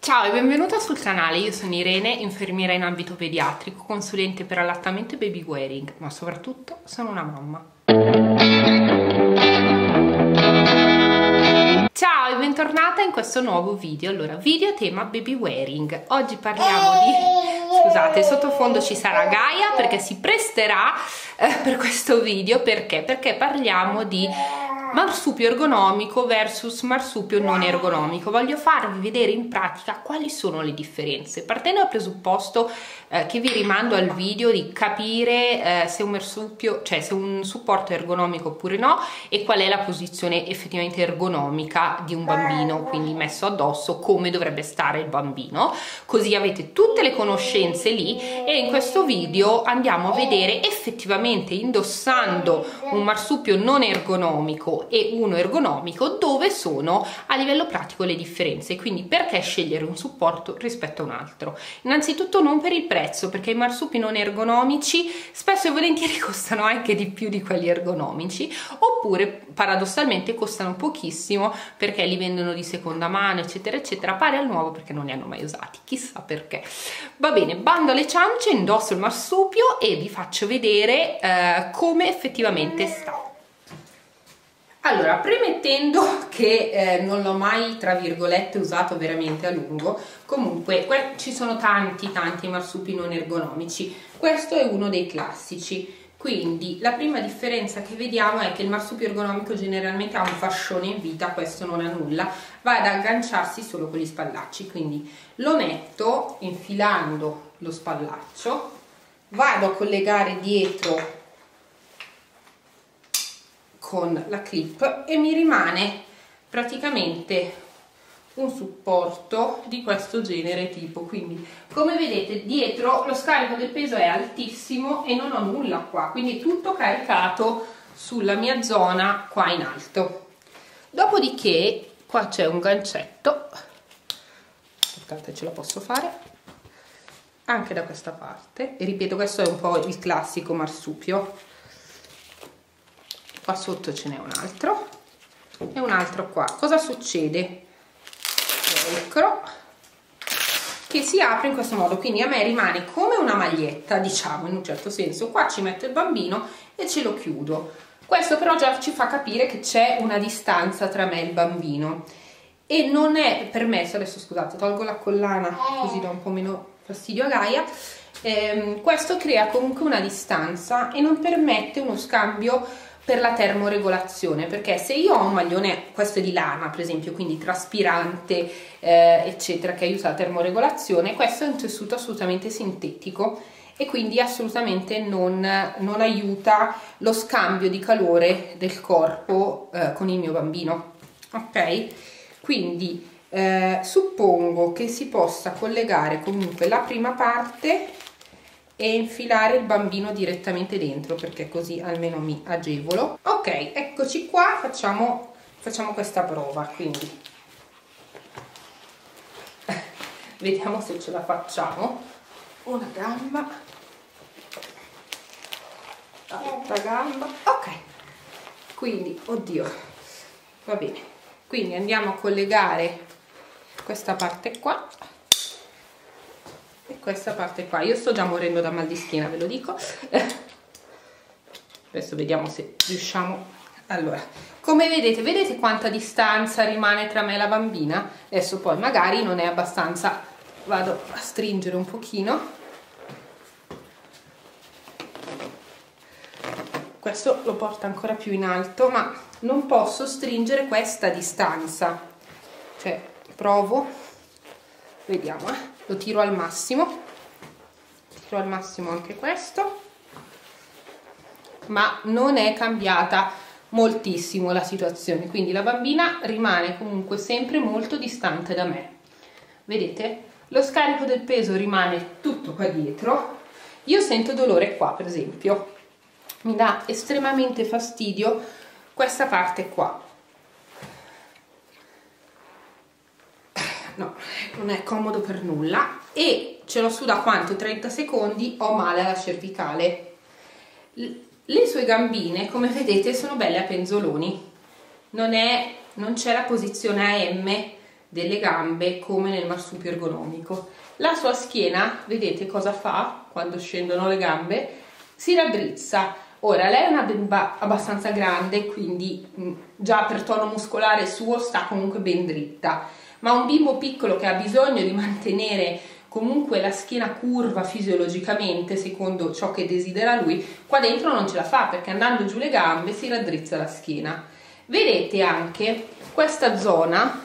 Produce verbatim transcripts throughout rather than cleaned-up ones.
Ciao e benvenuta sul canale, io sono Irene, infermiera in ambito pediatrico, consulente per allattamento e baby wearing, ma soprattutto sono una mamma. Ciao e bentornata in questo nuovo video. Allora, video tema baby wearing. Oggi parliamo di... Scusate, sottofondo ci sarà Gaia perché si presterà eh, per questo video. Perché? Perché parliamo di marsupio ergonomico versus marsupio non ergonomico. Voglio farvi vedere in pratica quali sono le differenze, partendo dal presupposto eh, che vi rimando al video di capire eh, se un marsupio, cioè se un supporto è ergonomico oppure no, e qual è la posizione effettivamente ergonomica di un bambino, quindi messo addosso, come dovrebbe stare il bambino, così avete tutte le conoscenze lì. E in questo video andiamo a vedere effettivamente, indossando un marsupio non ergonomico e uno ergonomico, dove sono a livello pratico le differenze, quindi perché scegliere un supporto rispetto a un altro. Innanzitutto non per il prezzo, perché i marsupi non ergonomici spesso e volentieri costano anche di più di quelli ergonomici, oppure paradossalmente costano pochissimo perché li vendono di seconda mano eccetera eccetera, pari al nuovo perché non li hanno mai usati, chissà perché. Va bene, bando alle ciance, indosso il marsupio e vi faccio vedere eh, come effettivamente sta. Allora, premettendo che eh, non l'ho mai, tra virgolette, usato veramente a lungo, comunque ci sono tanti tanti marsupi non ergonomici. Questo è uno dei classici. Quindi la prima differenza che vediamo è che il marsupio ergonomico generalmente ha un fascione in vita, questo non ha nulla, va ad agganciarsi solo con gli spallacci, quindi lo metto infilando lo spallaccio, vado a collegare dietro con la clip e mi rimane praticamente un supporto di questo genere tipo. Quindi come vedete dietro lo scarico del peso è altissimo e non ho nulla qua, quindi tutto caricato sulla mia zona qua in alto. Dopodiché qua c'è un gancetto, aspettate, ce la posso fare anche da questa parte, e ripeto, questo è un po' il classico marsupio. Qua sotto ce n'è un altro e un altro qua. Cosa succede? Velcro che si apre in questo modo, quindi a me rimane come una maglietta, diciamo, in un certo senso. Qua ci metto il bambino e ce lo chiudo. Questo però già ci fa capire che c'è una distanza tra me e il bambino, e non è permesso, adesso scusate, tolgo la collana così do un po' meno fastidio a Gaia. Ehm, questo crea comunque una distanza e non permette uno scambio per la termoregolazione, perché se io ho un maglione, questo è di lana per esempio, quindi traspirante eh, eccetera, che aiuta la termoregolazione, questo è un tessuto assolutamente sintetico e quindi assolutamente non, non aiuta lo scambio di calore del corpo eh, con il mio bambino, ok? Quindi eh, suppongo che si possa collegare comunque la prima parte e infilare il bambino direttamente dentro, perché così almeno mi agevolo. Ok, eccoci qua, facciamo, facciamo questa prova, quindi vediamo se ce la facciamo. Una gamba, l'altra gamba, ok, quindi oddio, va bene, quindi andiamo a collegare questa parte qua e questa parte qua. Io sto già morendo da mal di schiena, ve lo dico. Adesso vediamo se riusciamo. Allora, come vedete, vedete quanta distanza rimane tra me e la bambina? Adesso poi magari non è abbastanza, vado a stringere un pochino. Questo lo porta ancora più in alto, ma non posso stringere questa distanza, cioè provo, vediamo, eh lo tiro al massimo, tiro al massimo anche questo, ma non è cambiata moltissimo la situazione, quindi la bambina rimane comunque sempre molto distante da me. Vedete? Lo scarico del peso rimane tutto qua dietro. Io sento dolore qua per esempio, mi dà estremamente fastidio questa parte qua. No, non è comodo per nulla e ce l'ho su da quanto? trenta secondi, ho male alla cervicale. Le sue gambine, come vedete, sono belle a penzoloni, non è, non c'è la posizione a M delle gambe come nel marsupio ergonomico. La sua schiena, vedete cosa fa quando scendono le gambe? Si raddrizza. Ora, lei è una bimba abbastanza grande, quindi mh, già per tono muscolare suo sta comunque ben dritta, ma un bimbo piccolo che ha bisogno di mantenere comunque la schiena curva fisiologicamente, secondo ciò che desidera lui, qua dentro non ce la fa, perché andando giù le gambe si raddrizza la schiena. Vedete anche questa zona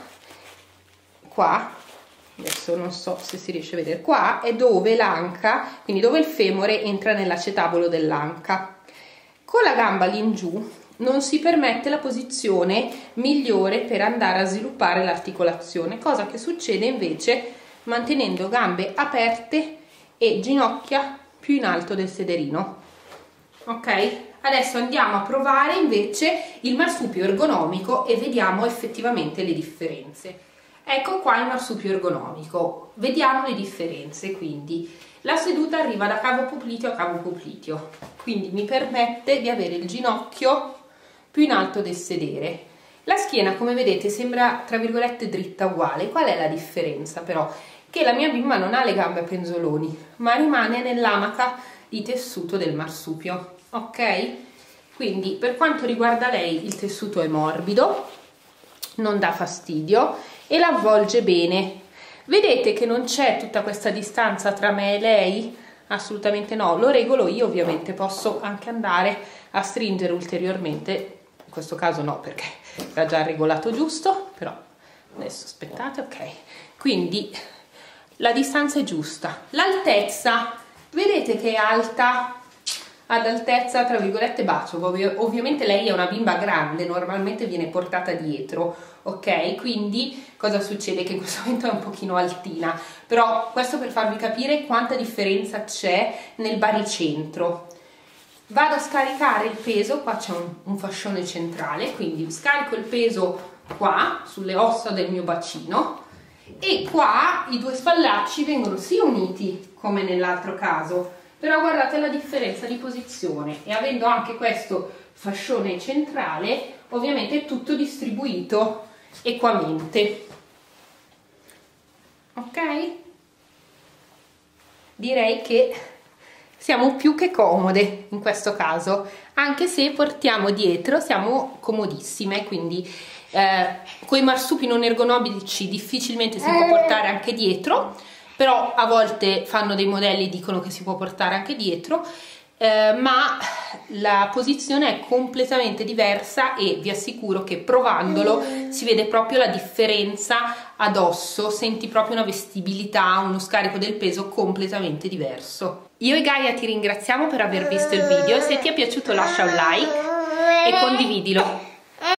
qua, adesso non so se si riesce a vedere, qua è dove l'anca, quindi dove il femore entra nell'acetabolo dell'anca. Con la gamba lì in giù non si permette la posizione migliore per andare a sviluppare l'articolazione, cosa che succede invece mantenendo gambe aperte e ginocchia più in alto del sederino. Ok? Adesso andiamo a provare invece il marsupio ergonomico e vediamo effettivamente le differenze. Ecco qua il marsupio ergonomico, vediamo le differenze. Quindi la seduta arriva da cavo popliteo a cavo popliteo, quindi mi permette di avere il ginocchio più in alto del sedere. La schiena, come vedete, sembra tra virgolette dritta uguale. Qual è la differenza però? Che la mia bimba non ha le gambe a penzoloni, ma rimane nell'amaca di tessuto del marsupio, ok? Quindi per quanto riguarda lei il tessuto è morbido, non dà fastidio e la avvolge bene. Vedete che non c'è tutta questa distanza tra me e lei? Assolutamente no, lo regolo io ovviamente, posso anche andare a stringere ulteriormente, in questo caso no perché era già regolato giusto, però adesso aspettate, ok. Quindi la distanza è giusta. L'altezza, vedete che è alta ad altezza tra virgolette bacio, Ovvi ovviamente lei è una bimba grande, normalmente viene portata dietro, ok? Quindi cosa succede? Che in questo momento è un pochino altina, però questo per farvi capire quanta differenza c'è nel baricentro. Vado a scaricare il peso, qua c'è un, un fascione centrale, quindi scarico il peso qua sulle ossa del mio bacino e qua i due spallacci vengono sì uniti come nell'altro caso, però guardate la differenza di posizione, e avendo anche questo fascione centrale ovviamente è tutto distribuito equamente, ok? Direi che siamo più che comode in questo caso, anche se portiamo dietro siamo comodissime, quindi eh, con i marsupi non ergonomici difficilmente si può portare anche dietro, però a volte fanno dei modelli e dicono che si può portare anche dietro, eh, ma la posizione è completamente diversa e vi assicuro che provandolo si vede proprio la differenza ad osso, senti proprio una vestibilità, uno scarico del peso completamente diverso. Io e Gaia ti ringraziamo per aver visto il video, se ti è piaciuto lascia un like e condividilo.